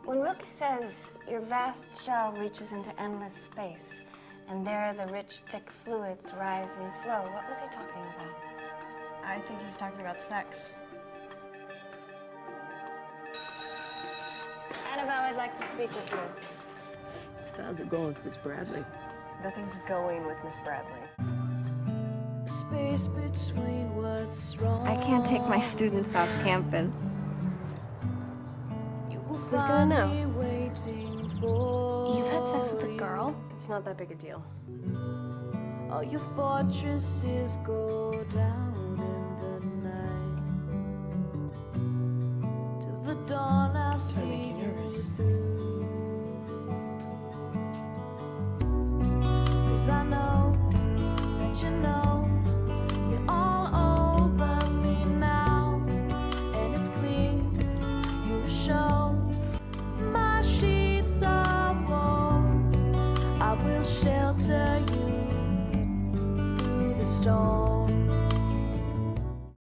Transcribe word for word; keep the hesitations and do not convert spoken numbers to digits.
When Wilkie says your vast shell reaches into endless space, and there the rich, thick fluids rise and flow, what was he talking about? I think he's talking about sex. Annabelle, I'd like to speak with you. How's it going with Miss Bradley? Nothing's going with Miss Bradley. Space between what's wrong. I can't take my students off campus. Who's gonna know? You've had sex with a girl? It's not that big a deal. All your fortresses go down in the night. To the dawn I'll see you through. 'Cause I know that you know you're all over me now. And it's clear you're a show. My sheets are warm. I will shelter you through the storm.